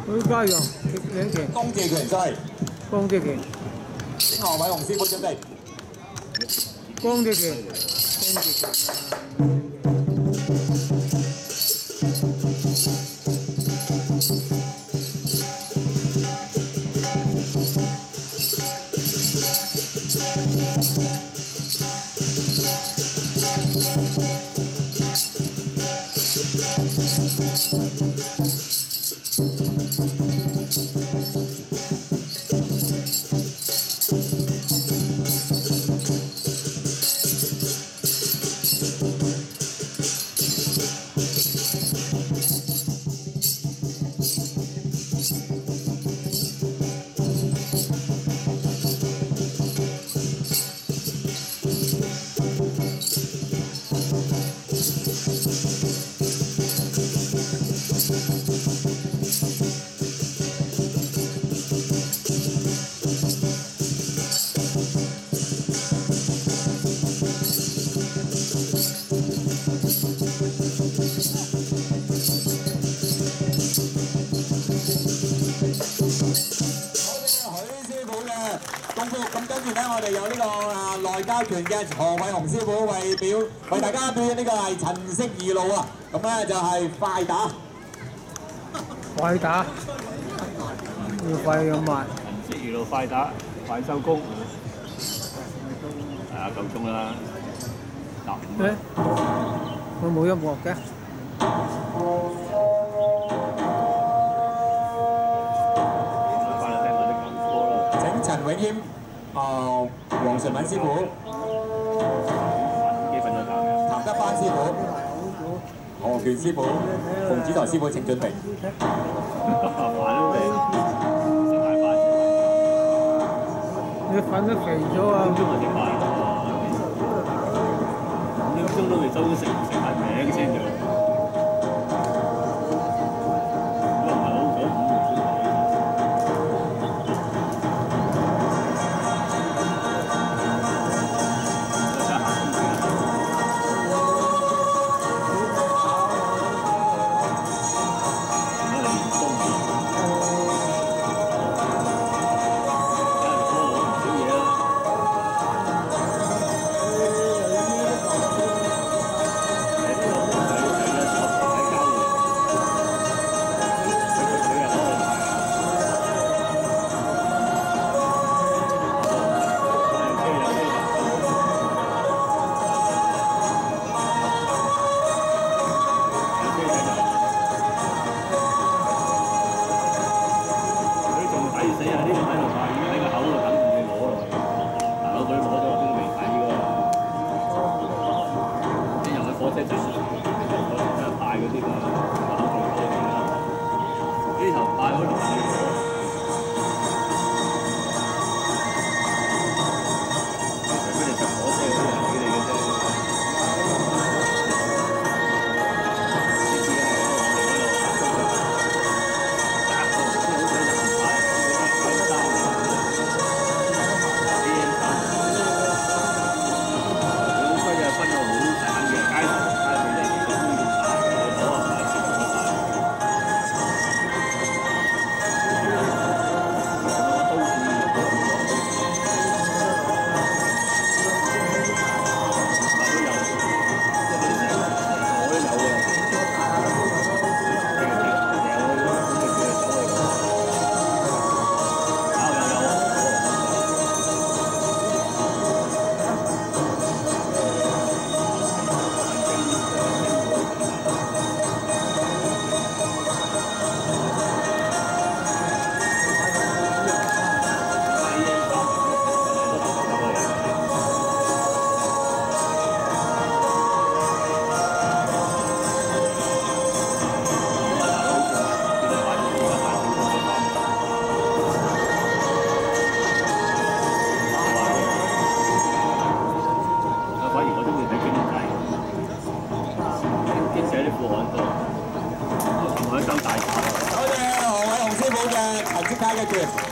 佢加油，兩拳， 公字拳再光隻拳， 何偉雄師傅準備。 光隻拳，光隻拳。 功夫咁跟住咧，我哋有呢個內家拳嘅何偉雄師傅為大家表演呢個係陳式二路啊，咁咧就係快打。 快打，要快要慢。 陳式二路快打，快收工。係啊，夠鐘啦。 誒，佢冇音樂嘅。 陳永謙、黃純敏師傅、譚德班師傅、何權師傅、馮子台師傅請準備。 你粉都肥咗啊！ 5點鐘都未收到食埋名先就。 多謝何偉雄師傅嘅陳式太嘅拳。